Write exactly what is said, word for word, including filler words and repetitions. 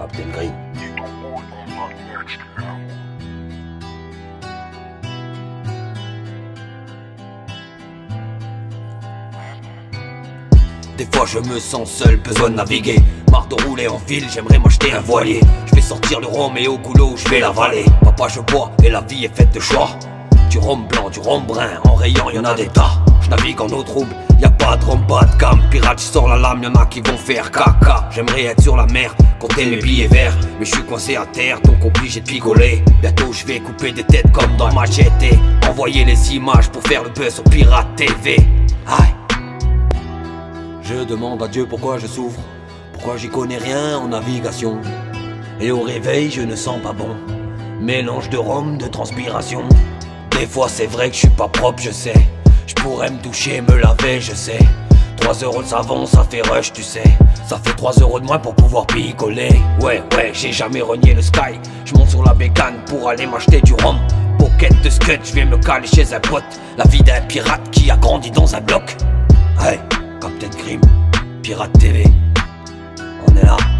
Captain Green. Des fois je me sens seul, besoin de naviguer. Marre de rouler en ville, j'aimerais m'acheter un voilier. Je vais sortir le rhum et au goulot je vais l'avaler. Papa je bois et la vie est faite de choix. Du rhum blanc, du rhum brun, en rayon y'en a des tas. Je navigue en eau trouble, y'a pas de rhum, pas de gamme. Pirate je sors la lame, y'en a qui vont faire caca. J'aimerais être sur la mer, compter mes billets verts. Mais je suis coincé à terre, donc obligé de picoler. Bientôt je vais couper des têtes comme dans Machete. Envoyer les images pour faire le buzz sur Pirate T V. Aïe. Je demande à Dieu pourquoi je souffre, pourquoi j'y connais rien en navigation. Et au réveil je ne sens pas bon, mélange de rhum, de transpiration. Des fois c'est vrai que je suis pas propre, je sais. Je pourrais me doucher, me laver, je sais. Trois euros de savon, ça fait rush, tu sais. Ça fait trois euros de moins pour pouvoir picoler. Ouais, ouais, j'ai jamais renié le sky. Je monte sur la bécane pour aller m'acheter du rhum. Pocket de scud, je vais me caler chez un pote. La vie d'un pirate qui a grandi dans un bloc. Hey, Captain Grimm, Pirate T V, on est là.